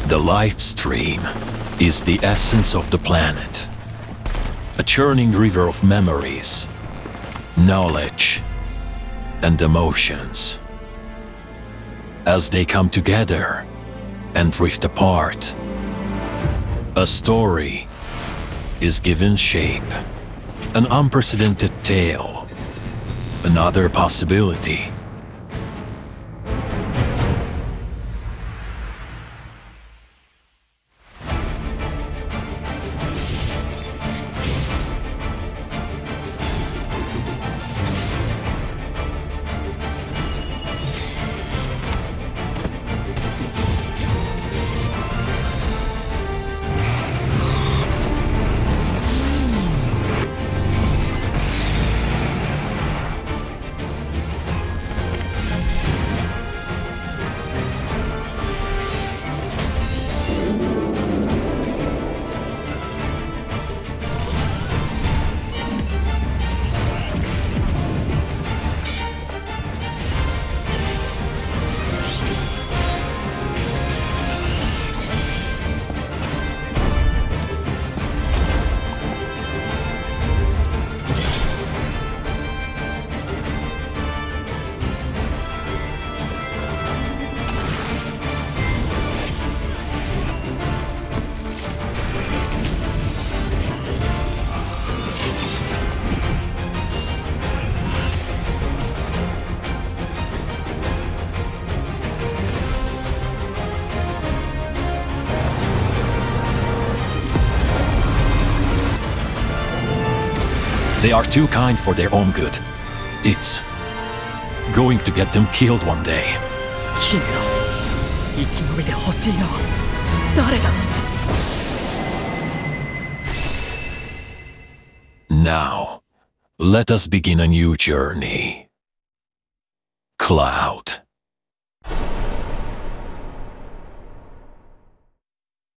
The life stream is the essence of the planet. A churning river of memories, knowledge, and emotions. As they come together and drift apart, a story is given shape. An unprecedented tale. Another possibility. They are too kind for their own good. It's going to get them killed one day. Now, let us begin a new journey. Cloud.